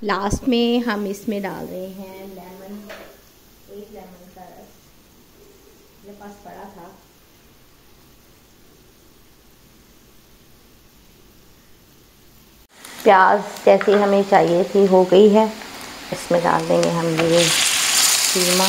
Last में हम इसमें डाल रहे हैं लेमन, एक लेमन का रस मेरे पास पड़ा था। प्याज जैसी हमें चाहिए थी हो गई है, इसमें डाल देंगे हम ये कीमा।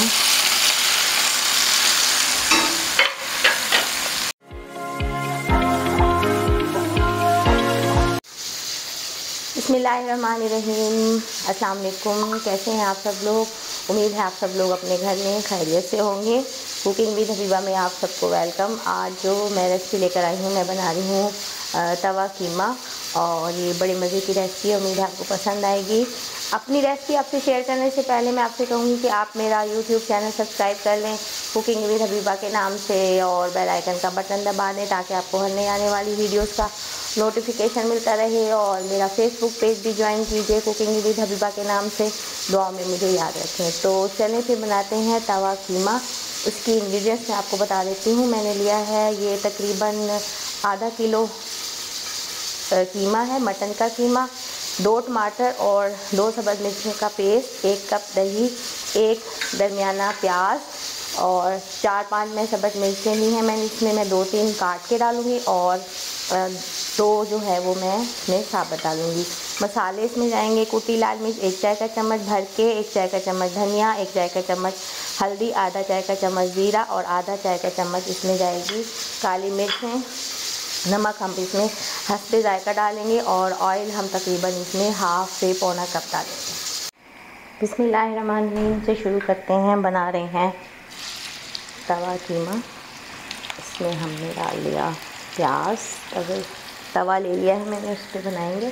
बिस्मिल्लाहिर्रहमानिर्रहीम। अस्सलाम वालेकुम। कैसे हैं आप सब लोग? उम्मीद है आप सब लोग अपने घर में खैरियत से होंगे। कुकिंग विद हबीबा में आप सबको वेलकम। आज जो मैं रेसिपी लेकर आई हूँ, मैं बना रही हूँ तवा कीमा, और ये बड़े मज़े की रेसिपी है। उम्मीद है आपको पसंद आएगी। अपनी रेसिपी आपसे शेयर करने से पहले मैं आपसे कहूँगी कि आप मेरा यूट्यूब चैनल सब्सक्राइब कर लें कुकिंग विद हबीबा के नाम से, और बेल आइकन का बटन दबा दें ताकि आपको हर नई आने वाली वीडियोस का नोटिफिकेशन मिलता रहे। और मेरा फेसबुक पेज भी ज्वाइन कीजिए कुकिंग विद हबीबा के नाम से। दुआ में मुझे याद रखें। तो चलें फिर बनाते हैं तवा कीमा। उसकी इंग्रेडिएंट्स मैं आपको बता देती हूँ। मैंने लिया है ये तकरीबन आधा किलो कीमा है, मटन का कीमा, 2 टमाटर और 2 सब्ज़ मिर्चों का पेस्ट, 1 कप दही, 1 दरमियाना प्याज और 4-5 में सब्ज़ मिर्चें ली हैं मैंने। इसमें मैं 2-3 काट के डालूँगी और 2 जो है वो मैं इसमें साबुत डालूँगी। मसाले इसमें जाएंगे कुटी लाल मिर्च 1 चाय का चम्मच भर के, 1 चाय का चम्मच धनिया, 1 चाय का चम्मच हल्दी, आधा चाय का चम्मच ज़ीरा और आधा चाय का चम्मच इसमें जाएगी काली मिर्चें। नमक हम इसमें हस्बे जायका डालेंगे और ऑयल हम तकरीबन इसमें हाफ से पौना कप डालेंगे। बिस्मिल्लाहिर्रहमानिर्रहीम से शुरू करते हैं। बना रहे हैं तवा कीमा। इसमें हमने डाल लिया प्याज, अगर तवा ले लिया है मैंने, उस पर बनाएंगे।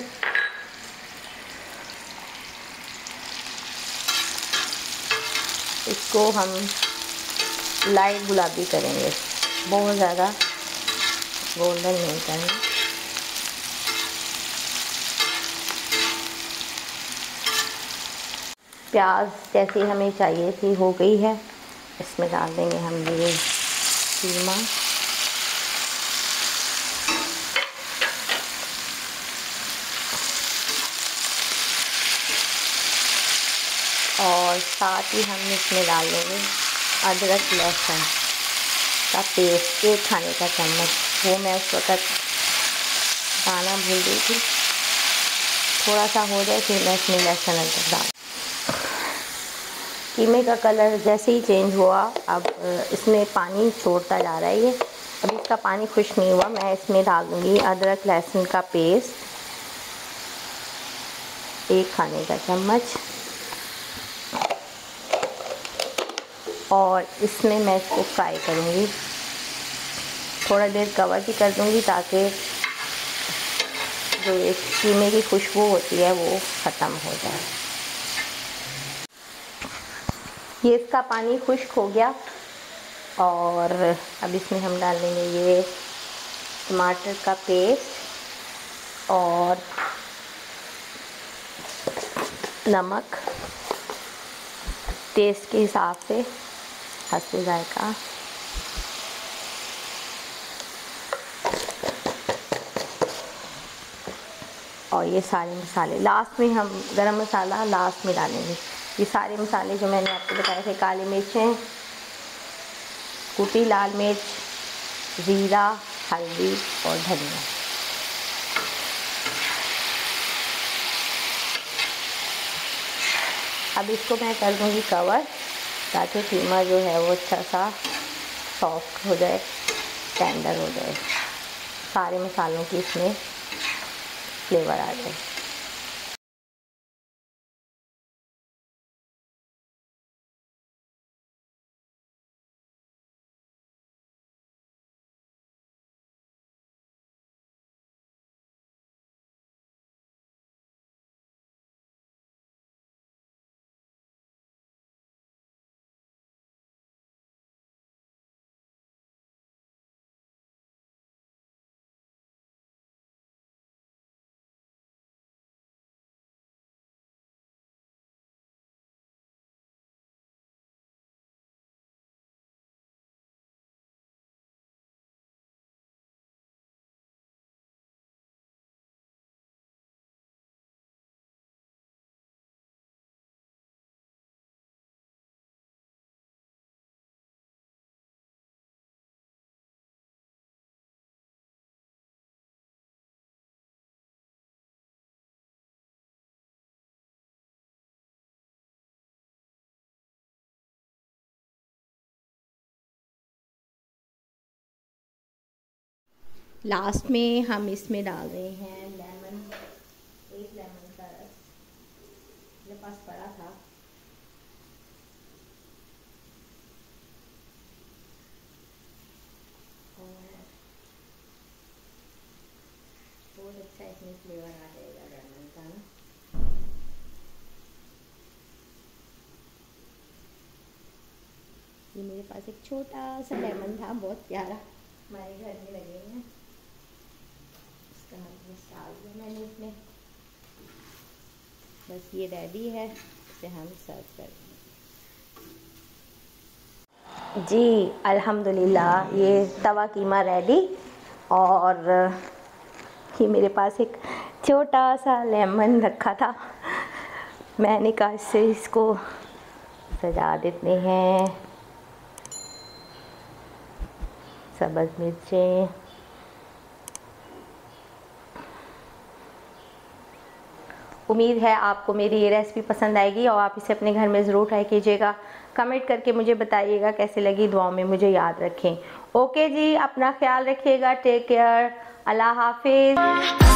इसको हम लाइट गुलाबी करेंगे, बहुत ज़्यादा गोल्डन नहीं करेंगे। प्याज जैसी हमें चाहिए थी हो गई है, इसमें डाल देंगे हम ये कीमा। और साथ ही हम इसमें डाल देंगे अदरक लहसुन का पेस्ट, 1 खाने का चम्मच। वो मैं उस वक्त डालना भूल गई थी। थोड़ा सा हो जाए फिर मैं इसमें लहसुन अदरक डाल। कीमे का कलर जैसे ही चेंज हुआ, अब इसमें पानी छोड़ता जा रहा है ये। अभी इसका पानी खुश्क नहीं हुआ। मैं इसमें डाल दूँगी अदरक लहसुन का पेस्ट, 1 खाने का चम्मच, और इसमें मैं इसको फ्राई करूँगी। थोड़ा देर कवर भी कर दूँगी ताकि जो एक कीमे की खुशबू होती है वो ख़त्म हो जाए। ये इसका पानी खुश्क हो गया और अब इसमें हम डाल देंगे ये टमाटर का पेस्ट और नमक टेस्ट के हिसाब से, हस्बे जायका। और ये सारे मसाले लास्ट में, हम गरम मसाला लास्ट में डालेंगे। ये सारे मसाले जो मैंने आपको बताए थे, काली मिर्चें, कुटी लाल मिर्च, ज़ीरा, हल्दी और धनिया। अब इसको मैं कर दूँगी कवर ताकि कीमा जो है वो अच्छा सा सॉफ्ट हो जाए, टेंडर हो जाए, सारे मसालों की इसमें फ्लेवर आ जाए। लास्ट में हम इसमें डाल रहे हैं लेमन, एक लेमन का रस मेरे पास पड़ा था। और बहुत अच्छा इसमें फ्लेवर आ जाएगा लेमन का ना। ये मेरे पास एक छोटा सा लेमन था, बहुत प्यारा, हमारे घर में लगे हैं। इसका डाल दिया मैंने इसमें। बस ये रेडी है, इसे हम सर्व कर देंगे। जी अल्हम्दुलिल्लाह, ये तवा कीमा रेडी। और ये मेरे पास एक छोटा सा लेमन रखा था, मैंने कहा इससे इसको सजा देते हैं। सब्ज़ मिर्चें, उम्मीद है आपको मेरी ये रेसिपी पसंद आएगी और आप इसे अपने घर में ज़रूर ट्राई कीजिएगा। कमेंट करके मुझे बताइएगा कैसे लगी, दुआओं में मुझे याद रखें। ओके जी, अपना ख्याल रखिएगा, टेक केयर, अल्लाह हाफिज़।